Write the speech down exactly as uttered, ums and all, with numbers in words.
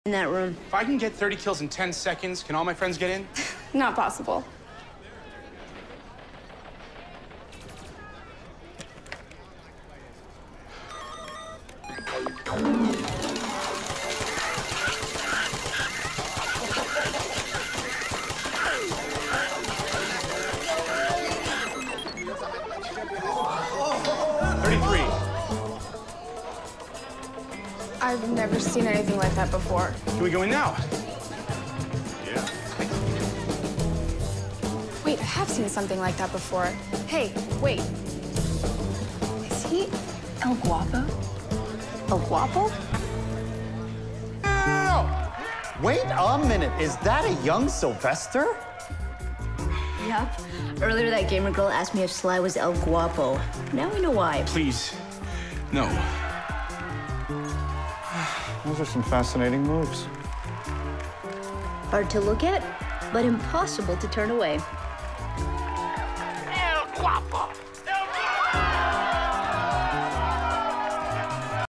in that room. If I can get thirty kills in ten seconds, can all my friends get in? Not possible. thirty-three. I've never seen anything like that before. Can we go in now? Yeah. Wait, I have seen something like that before. Hey, wait. Is he El Guapo? El Guapo? Wait a minute, is that a young Sylvester? Yep. Earlier, that gamer girl asked me if Sly was El Guapo. Now we know why. Please, no. Those are some fascinating moves. Hard to look at, but impossible to turn away. El Guapo.